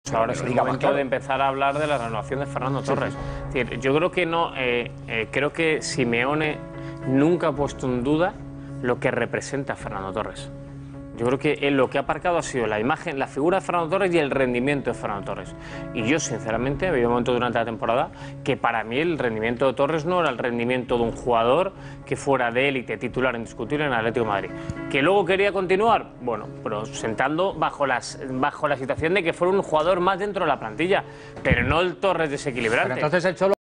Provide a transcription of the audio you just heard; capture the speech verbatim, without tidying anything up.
Ahora es el momento de empezar a hablar de la renovación de Fernando Torres. Sí, sí. Es decir, yo creo que no, eh, eh, creo que Simeone nunca ha puesto en duda lo que representa Fernando Torres. Yo creo que él lo que ha aparcado ha sido la imagen, la figura de Fernando Torres y el rendimiento de Fernando Torres. Y yo, sinceramente, había un momento durante la temporada que para mí el rendimiento de Torres no era el rendimiento de un jugador que fuera de élite, titular indiscutible en el Atlético de Madrid. Que luego quería continuar, bueno, pero sentando bajo, las, bajo la situación de que fuera un jugador más dentro de la plantilla, pero no el Torres desequilibrante. Pero entonces el Cholo